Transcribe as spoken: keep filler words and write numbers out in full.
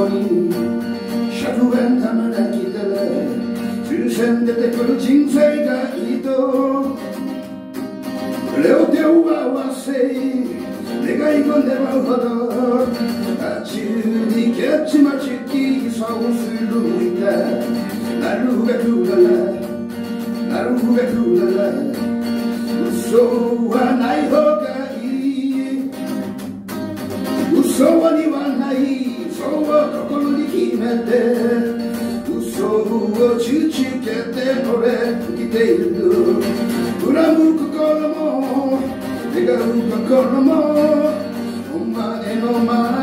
にひゃくえん玉が来たら抽選出てくる人生がいいと両手を合わせ願い込んでまうほどあちにけちまちきそうするいたなるべくならなるべくなら嘘はない方がいい嘘にはないそう心に決めて嘘を打ちつけて俺生きている恨む心も願う心もお前の前